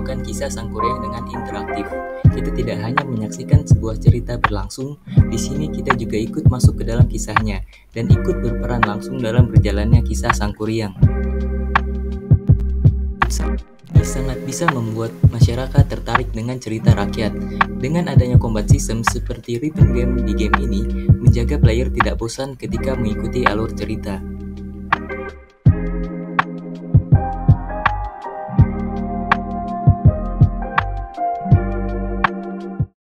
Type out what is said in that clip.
membawakan kisah Sangkuriang dengan interaktif. Kita tidak hanya menyaksikan sebuah cerita berlangsung, di sini kita juga ikut masuk ke dalam kisahnya dan ikut berperan langsung dalam berjalannya kisah Sangkuriang. Ini sangat bisa membuat masyarakat tertarik dengan cerita rakyat. Dengan adanya combat system seperti rhythm game di game ini, menjaga player tidak bosan ketika mengikuti alur cerita.